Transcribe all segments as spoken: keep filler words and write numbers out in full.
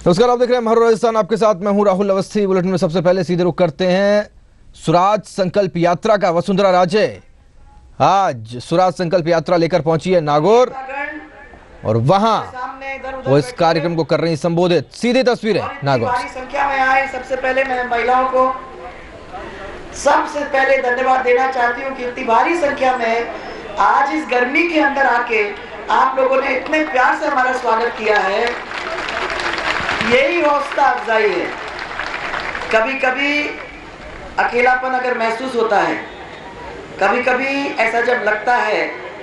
नमस्कार, आप देख रहे हैं महर राजस्थान। आपके साथ मैं हूं राहुल अवस्थी। बुलेटिन में सबसे पहले सीधे रुख करते हैं स्वराज संकल्प यात्रा का। वसुंधरा राजे आज स्वराज संकल्प यात्रा लेकर पहुंची है नागौर और वहां वो इस कार्यक्रम को कर रही हैं संबोधित। सीधी तस्वीरें नागौर। बड़ी संख्या में आए, सबसे पहले मैं महिलाओं को सबसे पहले धन्यवाद देना चाहती हूँ कि इतनी भारी संख्या में आज इस गर्मी के अंदर आके आप लोगों ने इतने प्यार से हमारा स्वागत किया है। यही हौसला अफजाई है। कभी कभी अकेलापन अगर महसूस होता है, कभी कभी ऐसा जब लगता है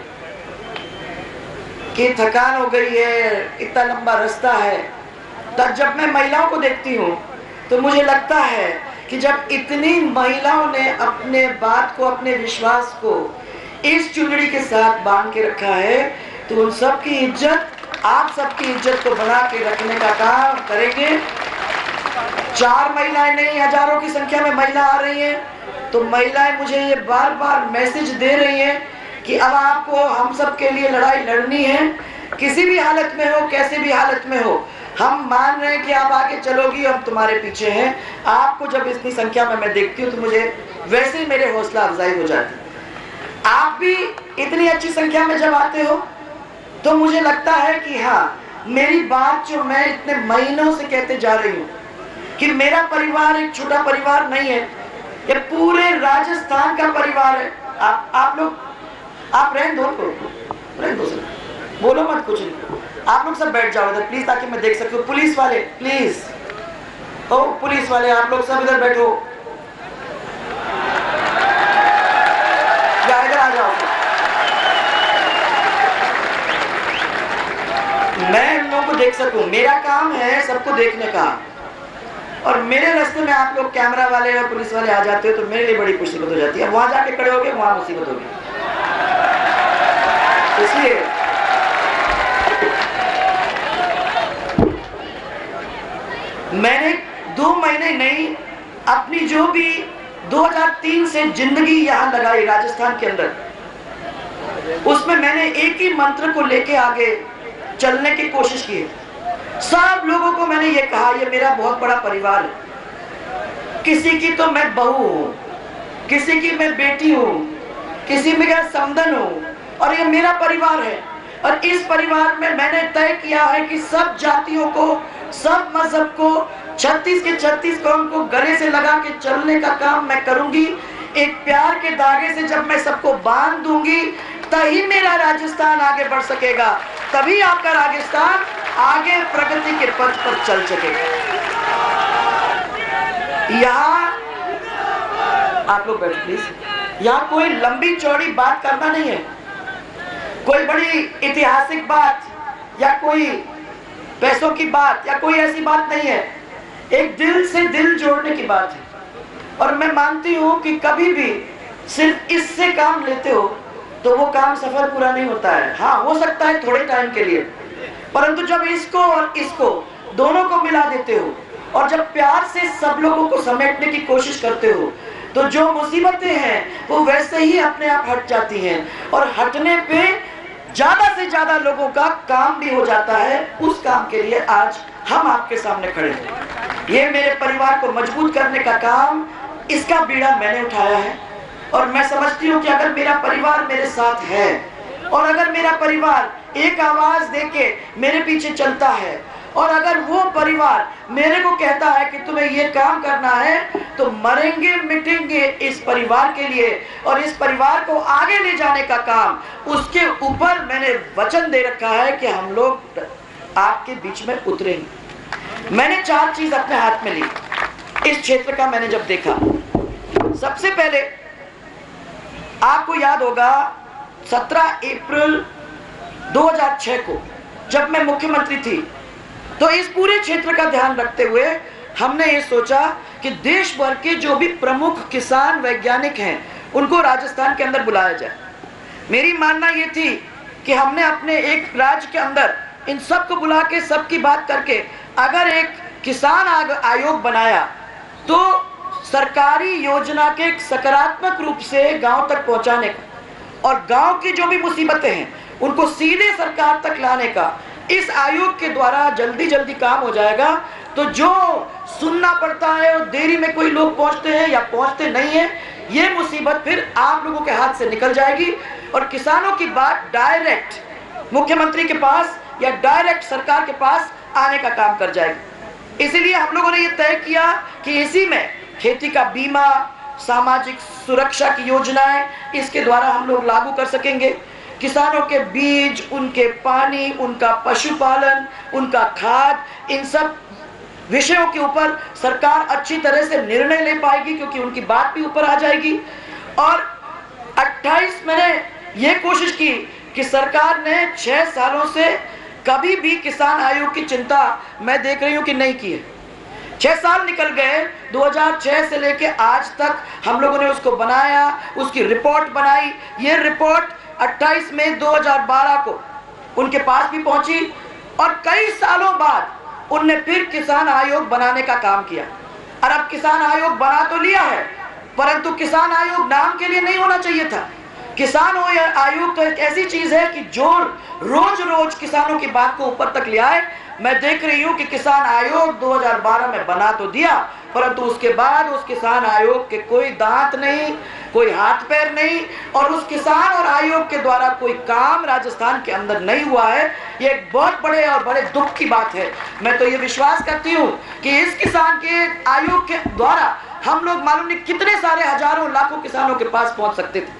कि थकान हो गई है, इतना लंबा रास्ता है, तब जब मैं महिलाओं को देखती हूँ तो मुझे लगता है कि जब इतनी महिलाओं ने अपने बात को, अपने विश्वास को इस चुनरी के साथ बांध के रखा है, तो उन सब की इज्जत, आप सबकी इज्जत को बना के रखने का काम करेंगे। चार महिलाएं नहीं, हजारों की संख्या में महिला आ रही हैं। तो महिलाएं मुझे ये बार बार मैसेज दे रही हैं कि अब आपको हम सब के लिए लड़ाई लड़नी है, किसी भी हालत में हो, कैसे भी हालत में हो। हम मान रहे हैं कि आप आगे चलोगी, हम तुम्हारे पीछे हैं। आपको जब इतनी संख्या में मैं देखती हूँ तो मुझे वैसे ही मेरे हौसला अफजाई हो जाती है। आप भी इतनी अच्छी संख्या में जब आते हो तो मुझे लगता है कि हाँ, मेरी बात जो मैं इतने महीनों से कहते जा रही हूँ कि मेरा परिवार एक छोटा परिवार नहीं है, ये पूरे राजस्थान का परिवार है। आप आप लोग आप रहने दो, रहने दो सर, बोलो मत कुछ नहीं। आप लोग सब बैठ जाओ इधर प्लीज, ताकि मैं देख सकूं। पुलिस वाले प्लीज, ओ पुलिस वाले आप लोग सब इधर बैठो, या इधर आ जाओ। मैं इन लोगों को देख सकूं, मेरा काम है सबको देखने का। और मेरे रास्ते में आप लोग कैमरा वाले और पुलिस वाले आ जाते हो तो मेरे लिए बड़ी मुसीबत हो जाती है। वहां जाके खड़े हो गए, वहां मुसीबत होगी। इसलिए मैंने दो महीने नहीं, अपनी जो भी दो हज़ार तीन से जिंदगी यहां लगाई राजस्थान के अंदर, उसमें मैंने एक ही मंत्र को लेके आगे चलने की कोशिश की। सब लोगों को मैंने ये कहा, ये मेरा बहुत बड़ा परिवार है। किसी की तो मैं बहू हूं, किसी की मैं बेटी हूं, किसी में मैं समधन हूं, और ये मेरा परिवार है। और इस परिवार में मैंने तय किया है कि सब जातियों को, सब मजहब को, छत्तीस के छत्तीस कौम को गले से लगा के चलने का काम मैं करूंगी। एक प्यार के धागे से जब मैं सबको बांध दूंगी, तभी मेरा राजस्थान आगे बढ़ सकेगा, तभी आपका राजस्थान आगे प्रगति के पथ पर चल सकेगा। यहाँ आप लोग बैठ प्लीज। यहाँ कोई लंबी चौड़ी बात करना नहीं है, कोई बड़ी ऐतिहासिक बात या कोई पैसों की बात या कोई ऐसी बात नहीं है। एक दिल से दिल जोड़ने की बात है। और मैं मानती हूं कि कभी भी सिर्फ इससे काम लेते हो तो वो काम सफल पूरा नहीं होता है। हाँ, हो सकता है थोड़े टाइम के लिए, परंतु जब इसको और इसको दोनों को मिला देते हो और जब प्यार से सब लोगों को समेटने की कोशिश करते हो, तो जो मुसीबतें हैं वो वैसे ही अपने आप हट जाती हैं। और हटने पे ज्यादा से ज्यादा लोगों का काम भी हो जाता है। उस काम के लिए आज हम आपके सामने खड़े हैं। ये मेरे परिवार को मजबूत करने का काम, इसका बीड़ा मैंने उठाया है। और मैं समझती हूँ कि अगर मेरा परिवार मेरे साथ है और अगर मेरा परिवार एक आवाज देके मेरे पीछे चलता है और अगर वो परिवार मेरे को कहता है कि तुम्हें ये काम करना है, तो मरेंगे मिटेंगे इस परिवार के लिए। और इस परिवार को आगे ले जाने का काम, उसके ऊपर मैंने वचन दे रखा है कि हम लोग आपके बीच में उतरेंगे। मैंने चार चीज अपने हाथ में ली इस क्षेत्र का। मैंने जब देखा, सबसे पहले आपको याद होगा सत्रह अप्रैल दो हज़ार छह को जब मैं मुख्यमंत्री थी, तो इस पूरे क्षेत्र का ध्यान रखते हुए हमने ये सोचा कि देश भर के जो भी प्रमुख किसान वैज्ञानिक हैं उनको राजस्थान के अंदर बुलाया जाए। मेरी मानना ये थी कि हमने अपने एक राज्य के अंदर इन सब को बुला के सबकी बात करके अगर एक किसान आयोग बनाया तो सरकारी योजना के सकारात्मक रूप से गांव तक पहुंचाने का और गांव की जो भी मुसीबतें हैं उनको सीधे सरकार तक लाने का इस आयोग के द्वारा जल्दी जल्दी काम हो जाएगा। तो जो सुनना पड़ता है और देरी में कोई लोग पहुंचते हैं या पहुंचते नहीं है, ये मुसीबत फिर आप लोगों के हाथ से निकल जाएगी और किसानों की बात डायरेक्ट मुख्यमंत्री के पास या डायरेक्ट सरकार के पास आने का काम कर जाएगी। इसीलिए हम लोगों ने ये तय किया कि इसी में खेती का बीमा, सामाजिक सुरक्षा की योजनाएं, इसके द्वारा हम लोग लागू कर सकेंगे। किसानों के बीज, उनके पानी, उनका पशुपालन, उनका खाद, इन सब विषयों के ऊपर सरकार अच्छी तरह से निर्णय ले पाएगी, क्योंकि उनकी बात भी ऊपर आ जाएगी। और अट्ठाईस मैंने ये कोशिश की कि सरकार ने छह सालों से कभी भी किसान आयोग की चिंता मैं देख रही हूं कि नहीं की है। छह साल निकल गए, दो हज़ार छह से लेके आज तक हम लोगों ने उसको बनाया, उसकी रिपोर्ट बनाई। ये रिपोर्ट अट्ठाईस मई दो हज़ार बारह को उनके पास भी पहुंची और कई सालों बाद उनने फिर किसान आयोग बनाने का काम किया। और अब किसान आयोग बना तो लिया है, परंतु किसान आयोग नाम के लिए नहीं होना चाहिए था। किसान आयोग तो एक ऐसी चीज है कि जो रोज रोज किसानों की बात को ऊपर तक ले आए। मैं देख रही हूं कि किसान आयोग दो हज़ार बारह में बना तो दिया, परंतु उसके बाद उस किसान आयोग के कोई दांत नहीं, कोई हाथ पैर नहीं, और उस किसान और आयोग के द्वारा कोई काम राजस्थान के अंदर नहीं हुआ है। ये एक बहुत बड़े और बड़े दुख की बात है। मैं तो ये विश्वास करती हूँ कि इस किसान के आयोग के द्वारा हम लोग मालूम नहीं कितने सारे हजारों लाखों किसानों के पास पहुंच सकते थे।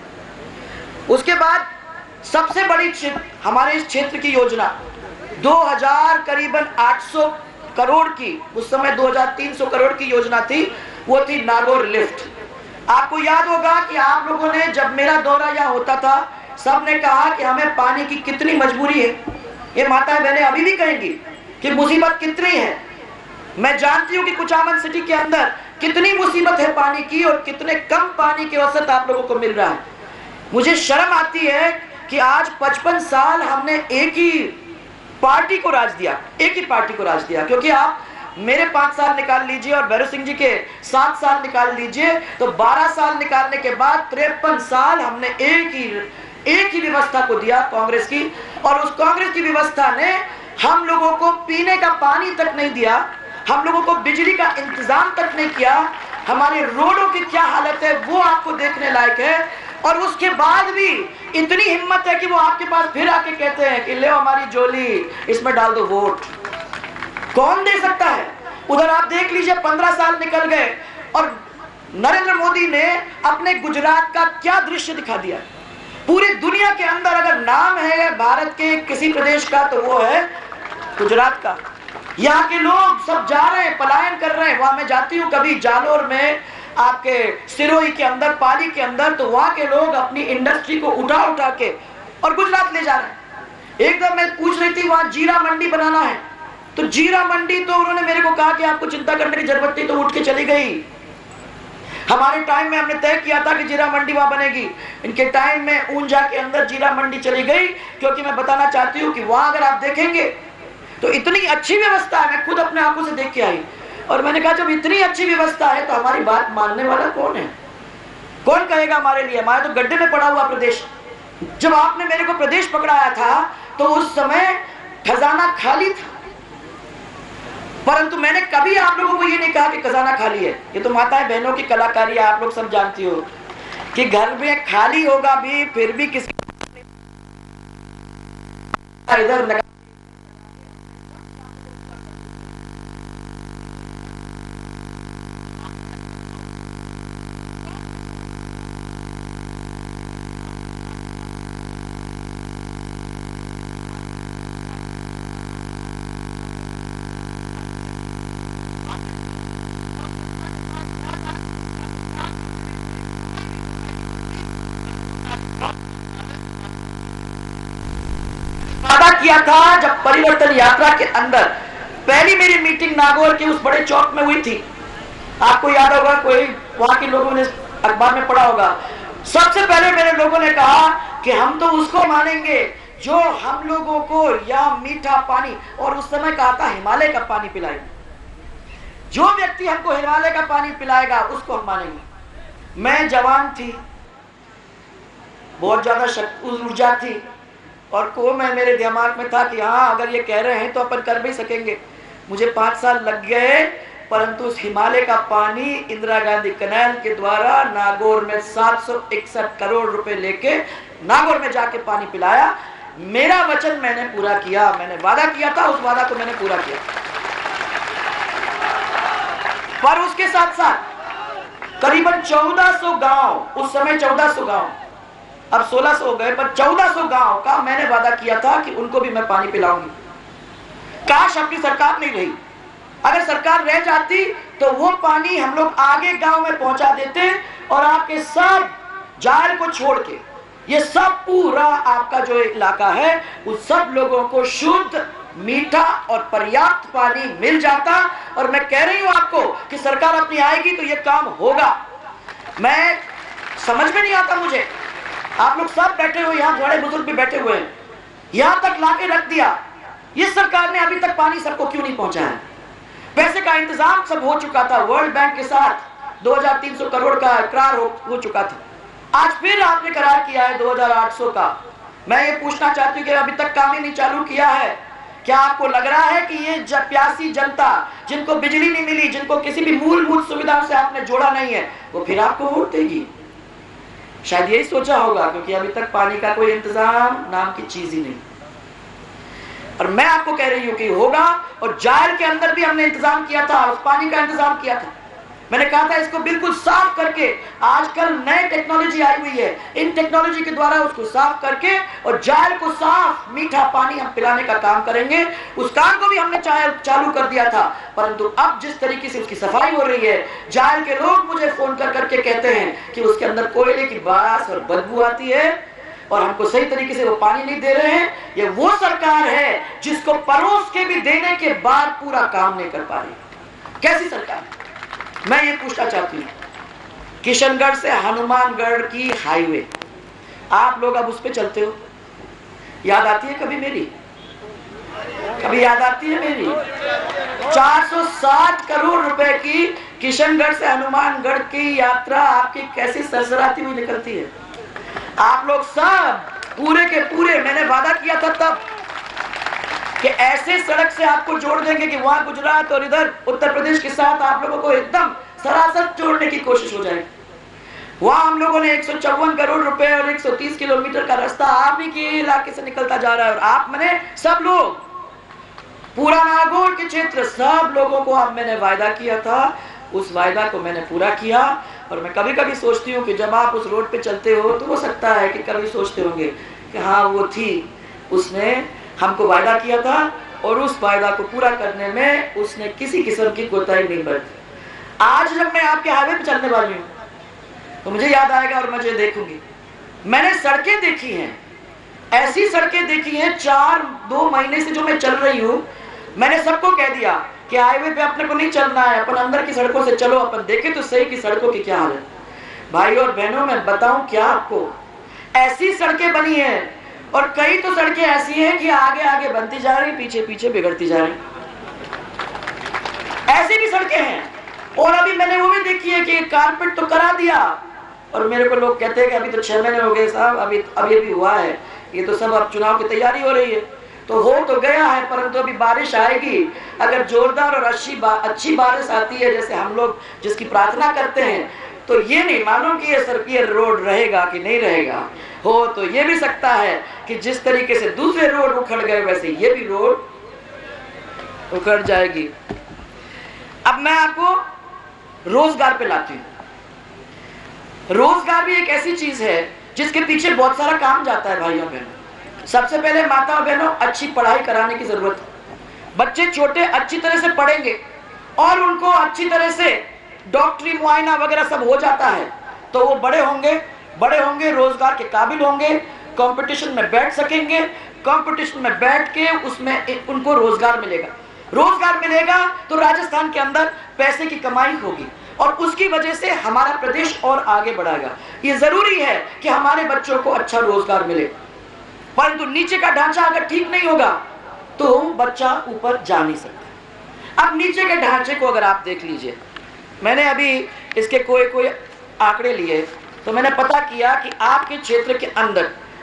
उसके बाद सबसे बड़ी हमारे इस क्षेत्र की योजना दो हज़ार करीबन आठ सौ करोड़ की, उस समय दो हज़ार तीन सौ करोड़ की योजना थी, वो थी नागौर लिफ्ट। आपको याद होगा कि आप लोगों ने, जब मेरा दौरा यहाँ होता था, सब ने कहा कि हमें पानी की कितनी मजबूरी है। ये माताएं बहनें अभी भी कहेंगी कि मुसीबत कितनी है। मैं जानती हूँ कि कुचामन सिटी के अंदर कितनी मुसीबत है पानी की और कितने कम पानी के औसत आप लोगों को मिल रहा है। मुझे शर्म आती है कि आज पचपन साल हमने एक ही पार्टी को राज दिया, एक ही पार्टी को राज दिया। क्योंकि आप मेरे पांच साल निकाल लीजिए और भैरव सिंह जी के सात साल निकाल लीजिए, तो बारह साल निकालने के बाद तिरपन साल हमने एक ही एक ही व्यवस्था को दिया, कांग्रेस की। और उस कांग्रेस की व्यवस्था ने हम लोगों को पीने का पानी तक नहीं दिया, हम लोगों को बिजली का इंतजाम तक नहीं किया। हमारे रोडों की क्या हालत है वो आपको देखने लायक है। और उसके बाद भी इतनी हिम्मत है कि वो आपके पास फिर आके कहते हैं कि ले हमारी झोली, इसमें डाल दो वोट। कौन दे सकता है? उधर आप देख लीजिए, पंद्रह साल निकल गए और नरेंद्र मोदी ने अपने गुजरात का क्या दृश्य दिखा दिया। पूरी दुनिया के अंदर अगर नाम है भारत के किसी प्रदेश का तो वो है गुजरात का। यहाँ के लोग सब जा रहे हैं, पलायन कर रहे हैं। वहां मैं जाती हूँ कभी जालोर में, आपके सिरोही के अंदर, पाली के अंदर, तो वहां के लोग अपनी इंडस्ट्री को उठा उठा के और गुजरात ले जा रहे हैं। एक बार मैं पूछ रही थी वहां जीरा मंडी बनाना है, तो जीरा मंडी तो उन्होंने मेरे को कहा कि आपको चिंता करने की जरूरत नहीं, तो उठ के चली गई। हमारे टाइम में हमने तय किया था कि जीरा मंडी वहां बनेगी, इनके टाइम में ऊंझा के अंदर जीरा मंडी चली गई। क्योंकि मैं बताना चाहती हूँ कि वहां अगर आप देखेंगे तो इतनी अच्छी व्यवस्था है, मैं खुद अपने आंखों से देख के आई। और मैंने कहा जब इतनी अच्छी व्यवस्था है तो हमारी बात मानने वाला कौन है? कौन कहेगा हमारे लिए? हमारा तो गड्ढे में पड़ा हुआ प्रदेश। जब आपने मेरे को प्रदेश पकड़ाया था तो उस समय खजाना खाली था, परंतु मैंने कभी आप लोगों को ये नहीं कहा कि खजाना खाली है। ये तो माताएं बहनों की कलाकारी है, आप लोग सब जानती हो कि घर में खाली होगा भी फिर भी किसी इधर किया था। जब परिवर्तन यात्रा के अंदर पहली मेरी मीटिंग नागौर के उस बड़े चौक में हुई थी, आपको याद होगा, कोई वहां के लोगों ने अखबार में पढ़ा होगा। सबसे पहले मेरे लोगों ने कहा कि हम तो उसको मानेंगे जो हम लोगों को यह मीठा पानी, और उस समय कहा था हिमालय का पानी पिलाएगा। जो व्यक्ति हमको हिमालय का पानी पिलाएगा उसको हम मानेंगे। मैं जवान थी, बहुत ज्यादा ऊर्जा थी, और को मैं मेरे दिमाग में था कि हाँ अगर ये कह रहे हैं तो अपन कर भी सकेंगे। मुझे पाँच साल लग गए, परंतु उस हिमालय का पानी इंदिरा गांधी कैनाल के द्वारा नागौर में सात सौ इकसठ करोड़ रुपए लेके नागौर में जाके पानी पिलाया। मेरा वचन मैंने पूरा किया, मैंने वादा किया था, उस वादा को मैंने पूरा किया। पर उसके साथ साथ करीबन चौदह सौ गांव, उस समय चौदह सौ गांव, अब सोलह सौ हो गए, पर चौदह सौ गांव का मैंने वादा किया था कि उनको भी मैं पानी पिलाऊंगी। काश अपनी सरकार नहीं रही, अगर सरकार रह जाती तो वो पानी हम लोग आगे गांव में पहुंचा देते और आपके सब जाल को छोड़ के ये सब पूरा आपका जो इलाका है उस सब लोगों को शुद्ध, मीठा और पर्याप्त पानी मिल जाता। और मैं कह रही हूं आपको कि सरकार अपनी आएगी तो ये काम होगा। मैं समझ में नहीं आता मुझे, आप लोग सब बैठे हुए यहाँ, बड़े बुजुर्ग भी बैठे हुए हैं, यहां तक लाके रख दिया, ये सरकार ने अभी तक पानी सबको क्यों नहीं पहुंचाया? पैसे का इंतजाम सब हो चुका था, वर्ल्ड बैंक के साथ दो हज़ार तीन सौ करोड़ का इकरार हो, हो चुका था। आज फिर आपने करार किया है दो हज़ार आठ सौ का। मैं ये पूछना चाहती हूँ कि अभी तक काम ही नहीं चालू किया है। क्या आपको लग रहा है कि ये ज, प्यासी जनता जिनको बिजली नहीं मिली, जिनको किसी भी मूलभूत सुविधाओं से आपने जोड़ा नहीं है, वो फिर आपको वोट देगी? शायद यही सोचा होगा, क्योंकि अभी तक पानी का कोई इंतजाम नाम की चीज ही नहीं। और मैं आपको कह रही हूं कि होगा। और जायल के अंदर भी हमने इंतजाम किया था, उस पानी का इंतजाम किया था। मैंने कहा था इसको बिल्कुल साफ करके, आजकल नई टेक्नोलॉजी आई हुई है, इन टेक्नोलॉजी के द्वारा उसको साफ करके और जायल को साफ मीठा पानी हम पिलाने का काम करेंगे। उस काम को भी हमने चालू कर दिया था, परंतु अब जिस तरीके से उसकी सफाई हो रही है, जायल के लोग मुझे फोन कर करके कहते हैं कि उसके अंदर कोयले की बास और बदबू आती है और हमको सही तरीके से वो पानी नहीं दे रहे हैं। ये वो सरकार है जिसको परोस के भी देने के बाद पूरा काम नहीं कर पा रही। कैसी सरकार? मैं ये पूछना चाहती हूँ, किशनगढ़ से हनुमानगढ़ की हाईवे, आप लोग अब उस पे चलते हो, याद आती है कभी मेरी? कभी याद आती है मेरी? चार सौ साठ करोड़ रुपए की किशनगढ़ से हनुमानगढ़ की यात्रा आपकी कैसी सरसराती हुई निकलती है। आप लोग सब पूरे के पूरे, मैंने वादा किया था तब कि ऐसे सड़क से आपको जोड़ देंगे कि वहां गुजरात और इधर उत्तर प्रदेश के साथ आप लोगों को एकदम सरासर जोड़ने की कोशिश हो जाएगी। वहां हम लोगों ने एक सौ चौवन करोड़ रुपए और एक सौ तीस किलोमीटर का रास्ता आप ही के इलाके से निकलता जा रहा है। और आप मैंने सब लोग, पूरा नागौर के क्षेत्र, सब लोगों को अब मैंने वायदा किया था, उस वायदा को मैंने पूरा किया। और मैं कभी कभी सोचती हूँ कि जब आप उस रोड पे चलते हो तो हो सकता है कि कभी सोचते होंगे कि हाँ वो थी, उसने हमको वायदा किया था और उस वायदा को पूरा करने में उसने किसी किस्म की कोताही नहीं बरती। आज जब मैं आपके हाईवे पे चलने वाली हूँ तो मुझे याद आएगा और मुझे देखूंगी, मैंने सड़कें देखी हैं, ऐसी सड़कें देखी हैं, चार दो महीने से जो मैं चल रही हूँ, मैंने सबको कह दिया कि हाईवे पे अपने को नहीं चलना है, अपन अंदर की सड़कों से चलो, अपन देखें तो सही कि सड़कों की क्या हाल है। भाई और बहनों, मैं बताऊं क्या आपको, ऐसी सड़कें बनी हैं और कई तो सड़कें ऐसी हैं कि आगे आगे बनती जा रही, पीछे पीछे बिगड़ती जा रही, ऐसी भी सड़कें हैं। और अभी मैंने वो भी देखी है कि कारपेट तो करा दिया और मेरे को लोग कहते हैं कि अभी तो छह महीने हो गए साहब, अभी अभी अभी हुआ है, ये तो सब अब चुनाव की तैयारी हो रही है। तो हो तो गया है, परंतु अभी बारिश आएगी, अगर जोरदार और अच्छी बा, अच्छी बारिश आती है जैसे हम लोग जिसकी प्रार्थना करते हैं, तो ये नहीं मालूम कि ये सड़कीय रोड रहेगा कि नहीं रहेगा। हो तो ये भी सकता है कि जिस तरीके से दूसरे रोड उखड़ गए वैसे ये भी रोड उखड़ जाएगी। अब मैं आपको रोजगार पे लाती हूँ। रोजगार भी एक ऐसी चीज है जिसके पीछे बहुत सारा काम जाता है भाइयों बहनों। सबसे पहले माता और बहनों, अच्छी पढ़ाई कराने की जरूरत है। बच्चे छोटे अच्छी तरह से पढ़ेंगे और उनको अच्छी तरह से डॉक्टरी मुआयना वगैरह सब हो जाता है तो वो बड़े होंगे, बड़े होंगे रोजगार के काबिल होंगे, कंपटीशन में बैठ सकेंगे, कंपटीशन में बैठ के उसमें उनको रोजगार मिलेगा। रोजगार मिलेगा तो राजस्थान के अंदर पैसे की कमाई होगी और उसकी वजह से हमारा प्रदेश और आगे बढ़ेगा। ये जरूरी है कि हमारे बच्चों को अच्छा रोजगार मिले, परंतु नीचे का ढांचा अगर ठीक नहीं होगा तो बच्चा ऊपर जा नहीं सकता। अब नीचे के ढांचे को अगर आप देख लीजिए, मैंने अभी इसके कोई कोई आंकड़े लिए तो मैंने पता किया कि आपके क्षेत्र के अंदर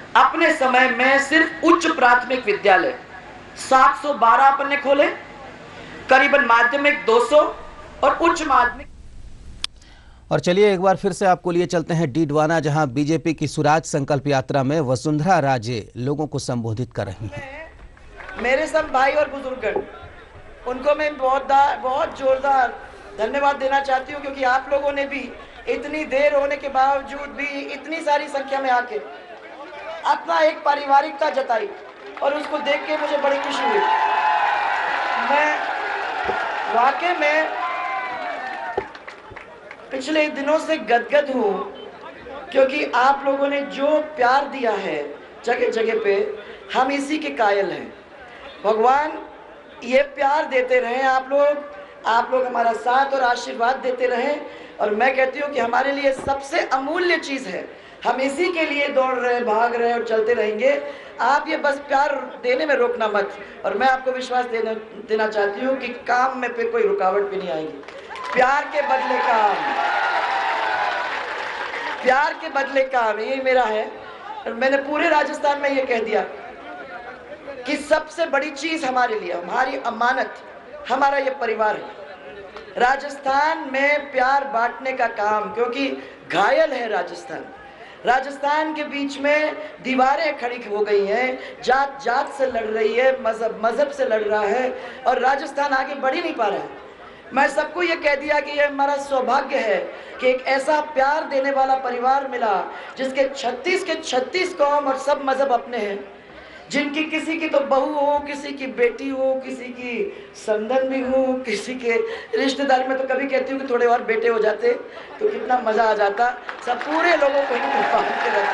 अपने समय में सिर्फ उच्च प्राथमिक विद्यालय सात सौ बारह अपन ने खोले, करीबन माध्यमिक दो सौ और उच्च माध्यमिक। और चलिए एक बार फिर से आपको लिए चलते हैं डीडवाना, जहां बीजेपी की स्वराज संकल्प यात्रा में वसुंधरा राजे लोगों को संबोधित कर रही हैं। मेरे सब भाई और बुजुर्ग, उनको मैं बहुत बहुत जोरदार धन्यवाद देना चाहती हूँ, क्योंकि आप लोगों ने भी इतनी देर होने के बावजूद भी इतनी सारी संख्या में आके अपना एक पारिवारिकता जताई और उसको देख के मुझे बड़ी खुशी हुई। मैं वाकई में पिछले दिनों से गदगद हूँ, क्योंकि आप लोगों ने जो प्यार दिया है जगह जगह पे, हम इसी के कायल हैं। भगवान ये प्यार देते रहें, आप लोग आप लोग हमारा साथ और आशीर्वाद देते रहें। और मैं कहती हूँ कि हमारे लिए सबसे अमूल्य चीज़ है, हम इसी के लिए दौड़ रहे, भाग रहे और चलते रहेंगे। आप ये बस प्यार देने में रोकना मत। और मैं आपको विश्वास देना देना चाहती हूँ कि काम में पे कोई रुकावट भी नहीं आएगी। प्यार के बदले काम, प्यार के बदले काम, यही मेरा है। और मैंने पूरे राजस्थान में ये कह दिया कि सबसे बड़ी चीज हमारे लिए, हमारी अमानत, हमारा ये परिवार है। राजस्थान में प्यार बांटने का काम, क्योंकि घायल है राजस्थान। राजस्थान के बीच में दीवारें खड़ी हो गई हैं, जात जात से लड़ रही है, मजहब मजहब से लड़ रहा है और राजस्थान आगे बढ़ ही नहीं पा रहा है। मैं सबको ये कह दिया कि ये हमारा सौभाग्य है कि एक ऐसा प्यार देने वाला परिवार मिला जिसके छत्तीस के छत्तीस कौम और सब मजहब अपने हैं, जिनकी किसी की तो बहू हो, किसी की बेटी हो, किसी की संदन भी हो, किसी के रिश्तेदार में तो कभी कहती हूँ कि थोड़े और बेटे हो जाते तो कितना मजा आ जाता, सब पूरे लोगों को ही बांध के रख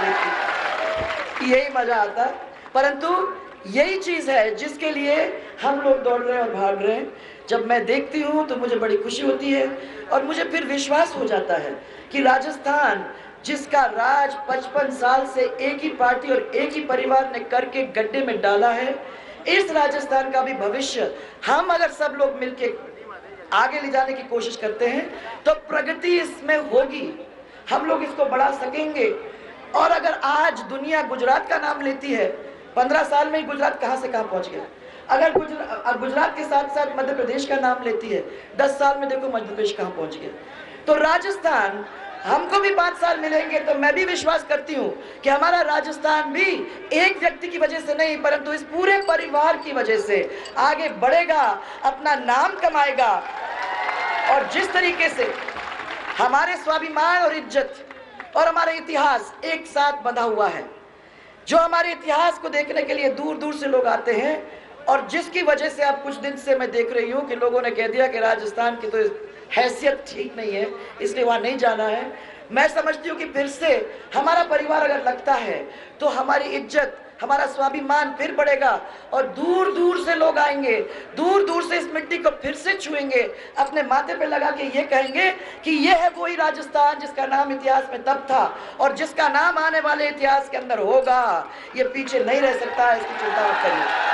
लेती, यही मजा आता। परंतु यही चीज है जिसके लिए हम लोग दौड़ रहे हैं और भाग रहे हैं। जब मैं देखती हूँ तो मुझे बड़ी खुशी होती है और मुझे फिर विश्वास हो जाता है कि राजस्थान, जिसका राज पचपन साल से एक ही पार्टी और एक ही परिवार ने करके गड्ढे में डाला है, इस राजस्थान का भी भविष्य हम अगर सब लोग मिलके आगे ले जाने की कोशिश करते हैं तो प्रगति इसमें होगी, हम लोग इसको बढ़ा सकेंगे। और अगर आज दुनिया गुजरात का नाम लेती है, पंद्रह साल में ही गुजरात कहां से कहां पहुंच गया। अगर गुजरात गुजरात के साथ साथ मध्य प्रदेश का नाम लेती है, दस साल में देखो मध्य प्रदेश कहां पहुंच गया। तो राजस्थान, हमको भी पांच साल मिलेंगे तो मैं भी विश्वास करती हूं कि हमारा राजस्थान भी एक व्यक्ति की वजह से नहीं, परंतु इस पूरे परिवार की वजह से आगे बढ़ेगा, अपना नाम कमाएगा। और जिस तरीके से हमारे स्वाभिमान और इज्जत और हमारा इतिहास एक साथ बंधा हुआ है, जो हमारे इतिहास को देखने के लिए दूर दूर से लोग आते हैं, और जिसकी वजह से अब कुछ दिन से मैं देख रही हूँ कि लोगों ने कह दिया कि राजस्थान की तो हैसियत ठीक नहीं है, इसलिए वहाँ नहीं जाना है। मैं समझती हूँ कि फिर से हमारा परिवार अगर लगता है तो हमारी इज्जत, हमारा स्वाभिमान फिर बढ़ेगा और दूर दूर से लोग आएंगे, दूर दूर से इस मिट्टी को फिर से छुएंगे, अपने माथे पे लगा के ये कहेंगे कि ये है वही राजस्थान जिसका नाम इतिहास में तब था और जिसका नाम आने वाले इतिहास के अंदर होगा। ये पीछे नहीं रह सकता, इसकी चिंता मत करिए।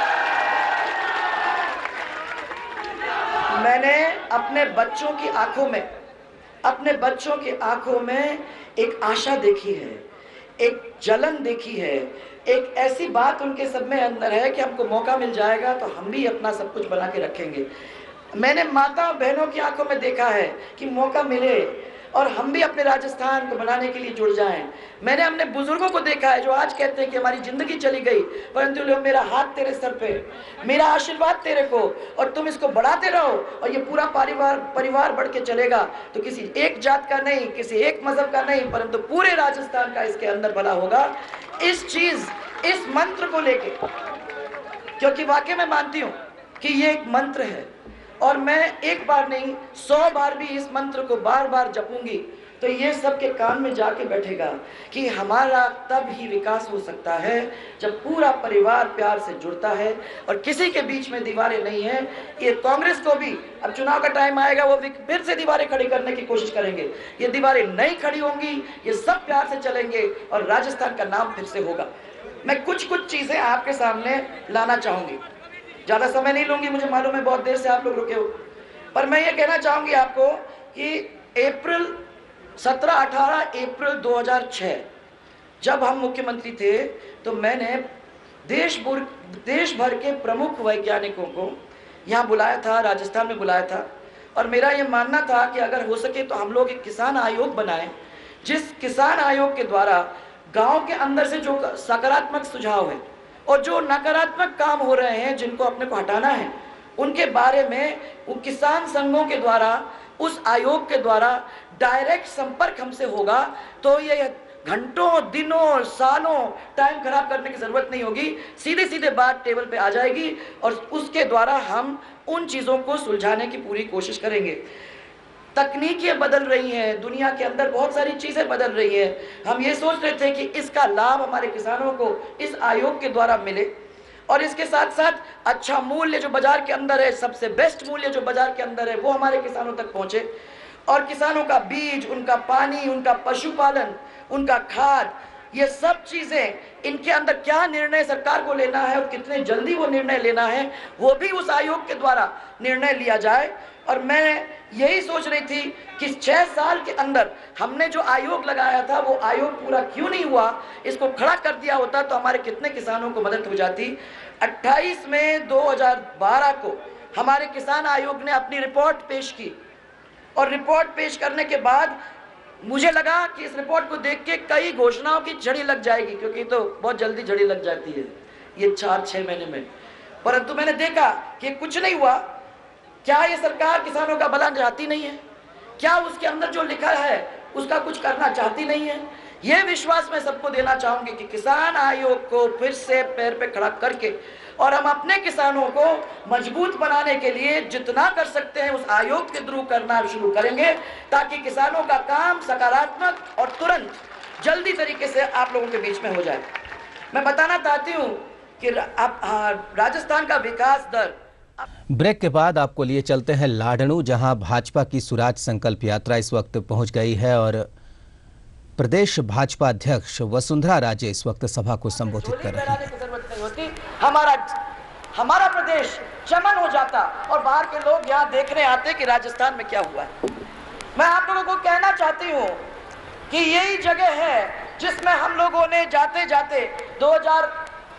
मैंने अपने बच्चों की आंखों में अपने बच्चों की आंखों में एक आशा देखी है, एक जलन देखी है, एक ऐसी बात उनके सब में अंदर है कि हमको मौका मिल जाएगा तो हम भी अपना सब कुछ बना के रखेंगे। मैंने माता बहनों की आंखों में देखा है कि मौका मिले और हम भी अपने राजस्थान को बनाने के लिए जुड़ जाएं। मैंने अपने बुजुर्गों को देखा है जो आज कहते हैं कि हमारी जिंदगी चली गई, परंतु लो मेरा हाथ तेरे सर पे, मेरा आशीर्वाद तेरे को, और तुम इसको बढ़ाते रहो और ये पूरा परिवार परिवार बढ़ के चलेगा। तो किसी एक जात का नहीं, किसी एक मजहब का नहीं, परंतु पूरे राजस्थान का इसके अंदर भला होगा। इस चीज, इस मंत्र को लेके, क्योंकि वाकई में मानती हूँ कि ये एक मंत्र है और मैं एक बार नहीं सौ बार भी इस मंत्र को बार बार जपूंगी तो ये सबके कान में जाके बैठेगा कि हमारा तब ही विकास हो सकता है जब पूरा परिवार प्यार से जुड़ता है और किसी के बीच में दीवारें नहीं है। ये कांग्रेस को भी अब चुनाव का टाइम आएगा, वो फिर से दीवारें खड़ी करने की कोशिश करेंगे, ये दीवारें नहीं खड़ी होंगी, ये सब प्यार से चलेंगे और राजस्थान का नाम फिर से होगा। मैं कुछ कुछ चीजें आपके सामने लाना चाहूंगी, ज्यादा समय नहीं लूंगी, मुझे मालूम है बहुत देर से आप लोग रुके हो, पर मैं ये कहना चाहूंगी आपको कि अप्रैल सत्रह अठारह अप्रैल दो हज़ार छह जब हम मुख्यमंत्री थे, तो मैंने देश भर देश भर के प्रमुख वैज्ञानिकों को यहाँ बुलाया था, राजस्थान में बुलाया था, और मेरा ये मानना था कि अगर हो सके तो हम लोग एक किसान आयोग बनाएं, जिस किसान आयोग के द्वारा गांव के अंदर से जो सकारात्मक सुझाव है और जो नकारात्मक काम हो रहे हैं जिनको अपने को हटाना है, उनके बारे में वो किसान संघों के द्वारा, उस आयोग के द्वारा डायरेक्ट संपर्क हमसे होगा, तो ये घंटों, दिनों, सालों टाइम खराब करने की जरूरत नहीं होगी। सीधे सीधे बात टेबल पे आ जाएगी और उसके द्वारा हम उन चीज़ों को सुलझाने की पूरी कोशिश करेंगे। तकनीकें बदल रही हैं, दुनिया के अंदर बहुत सारी चीज़ें बदल रही हैं। हम ये सोच रहे थे कि इसका लाभ हमारे किसानों को इस आयोग के द्वारा मिले, और इसके साथ साथ अच्छा मूल्य जो बाजार के अंदर है, सबसे बेस्ट मूल्य जो बाजार के अंदर है, वो हमारे किसानों तक पहुँचे, और किसानों का बीज, उनका पानी, उनका पशुपालन, उनका खाद, ये सब चीज़ें, इनके अंदर क्या निर्णय सरकार को लेना है और कितने जल्दी वो निर्णय लेना है, वो भी उस आयोग के द्वारा निर्णय लिया जाए। और मैं यही सोच रही थी कि छः साल के अंदर हमने जो आयोग लगाया था वो आयोग पूरा क्यों नहीं हुआ, इसको खड़ा कर दिया होता तो हमारे कितने किसानों को मदद हो जाती। अट्ठाईस मई दो हज़ार बारह को हमारे किसान आयोग ने अपनी रिपोर्ट पेश की, और रिपोर्ट पेश करने के बाद मुझे लगा कि इस रिपोर्ट को देख के कई घोषणाओं की झड़ी लग जाएगी, क्योंकि तो बहुत जल्दी झड़ी लग जाती है ये चार छः महीने में, परंतु मैंने देखा कि कुछ नहीं हुआ। क्या ये सरकार किसानों का भला चाहती नहीं है? क्या उसके अंदर जो लिखा है उसका कुछ करना चाहती नहीं है? ये विश्वास मैं सबको देना चाहूंगी कि किसान आयोग को फिर से पैर पे खड़ा करके और हम अपने किसानों को मजबूत बनाने के लिए जितना कर सकते हैं उस आयोग के थ्रू करना शुरू करेंगे, ताकि किसानों का काम सकारात्मक और तुरंत जल्दी तरीके से आप लोगों के बीच में हो जाए। मैं बताना चाहती हूँ कि राजस्थान का विकास दर। ब्रेक के बाद आपको लिए चलते हैं लाडनू, जहां भाजपा की स्वराज संकल्प यात्रा इस वक्त पहुंच गई है और प्रदेश भाजपा अध्यक्ष वसुंधरा राजे इस वक्त सभा को संबोधित कर रही हैं। हमारा हमारा प्रदेश चमन हो जाता और बाहर के लोग यहाँ देखने आते कि राजस्थान में क्या हुआ है। मैं आप लोगों को कहना चाहती हूँ कि यही जगह है जिसमें हम लोगों ने जाते जाते दो हज़ार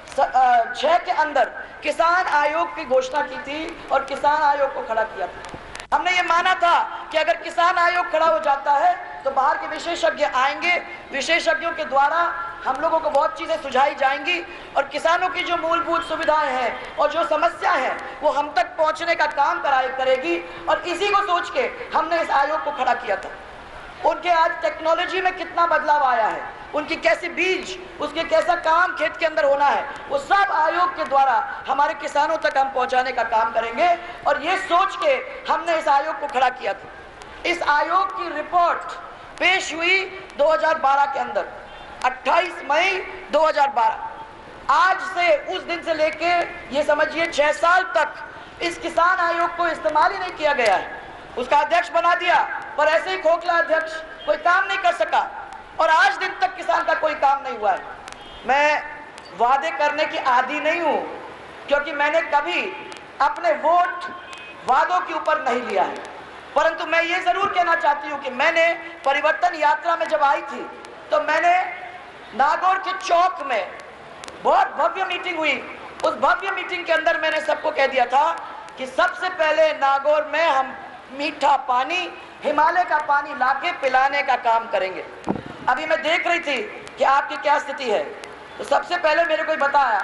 छह के अंदर किसान आयोग की घोषणा की थी और किसान आयोग को खड़ा किया था। हमने ये माना था कि अगर किसान आयोग खड़ा हो जाता है तो बाहर के विशेषज्ञ आएंगे, विशेषज्ञों के द्वारा हम लोगों को बहुत चीज़ें सुझाई जाएंगी और किसानों की जो मूलभूत सुविधाएं हैं और जो समस्या है वो हम तक पहुंचने का काम कराए करेगी। और इसी को सोच के हमने इस आयोग को खड़ा किया था। उनके आज टेक्नोलॉजी में कितना बदलाव आया है, उनकी कैसे बीज, उसके कैसा काम खेत के अंदर होना है, वो सब आयोग के द्वारा हमारे किसानों तक हम पहुंचाने का काम करेंगे। और ये सोच के हमने इस आयोग को खड़ा किया था। इस आयोग की रिपोर्ट पेश हुई दो हज़ार बारह के अंदर, अट्ठाईस मई दो हज़ार बारह। आज से उस दिन से लेके ये समझिए छह साल तक इस किसान आयोग को इस्तेमाल ही नहीं किया गया है। उसका अध्यक्ष बना दिया, पर ऐसे ही खोखला अध्यक्ष, कोई काम नहीं कर सका और आज दिन तक किसान का कोई काम नहीं हुआ है। मैं वादे करने की आदी नहीं हूं, क्योंकि मैंने कभी अपने वोट वादों के ऊपर नहीं लिया है, परंतु मैं ये जरूर कहना चाहती हूं कि मैंने परिवर्तन यात्रा में जब आई थी तो मैंने नागौर के चौक में बहुत भव्य मीटिंग हुई। उस भव्य मीटिंग के अंदर मैंने सबको कह दिया था कि सबसे पहले नागौर में हम मीठा पानी, हिमालय का पानी लाके पिलाने का काम करेंगे। अभी मैं देख रही थी कि आपकी क्या स्थिति है, तो सबसे पहले मेरे को बताया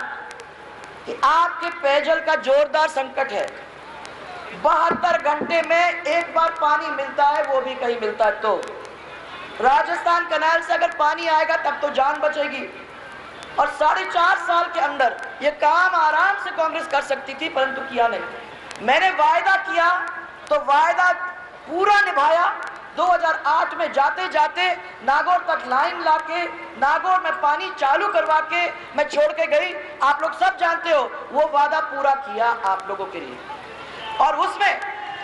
कि आपके पेयजल का जोरदार संकट है। बहत्तर घंटे में एक बार पानी मिलता है, वो भी कहीं मिलता है तो राजस्थान कनाल से अगर पानी आएगा तब तो जान बचेगी। और साढ़े चार साल के अंदर ये काम आराम से कांग्रेस कर सकती थी, परंतु किया नहीं। मैंने वायदा किया तो वायदा पूरा निभाया। दो हज़ार आठ में जाते जाते नागौर तक लाइन लाके नागौर में पानी चालू करवा के मैं छोड़ के गई। आप लोग सब जानते हो वो वादा पूरा किया आप लोगों के लिए। और उसमें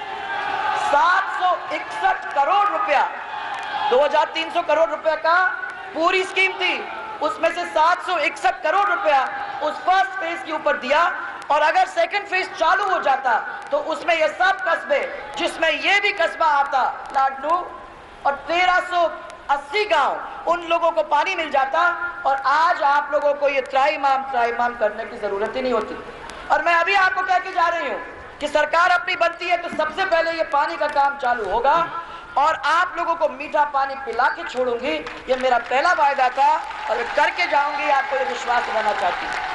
सात सौ इकसठ करोड़ रुपया, दो हज़ार तीन सौ करोड़ रुपया का पूरी स्कीम थी, उसमें से सात सौ इकसठ करोड़ रुपया उस फर्स्ट फेज के ऊपर दिया। और अगर सेकंड फेज चालू हो जाता तो उसमें ये सब कस्बे, जिसमें ये भी कस्बा आता लाडनू, और तेरह सौ अस्सी गांव, उन लोगों को पानी मिल जाता और आज आप लोगों को ये त्राईमाम त्राईमाम करने की जरूरत ही नहीं होती। और मैं अभी आपको कह के जा रही हूँ कि सरकार अपनी बनती है तो सबसे पहले ये पानी का काम चालू होगा और आप लोगों को मीठा पानी पिला के छोड़ूंगी। ये मेरा पहला वायदा था और करके जाऊंगी, आपको ये विश्वास दिलाना चाहती हूँ।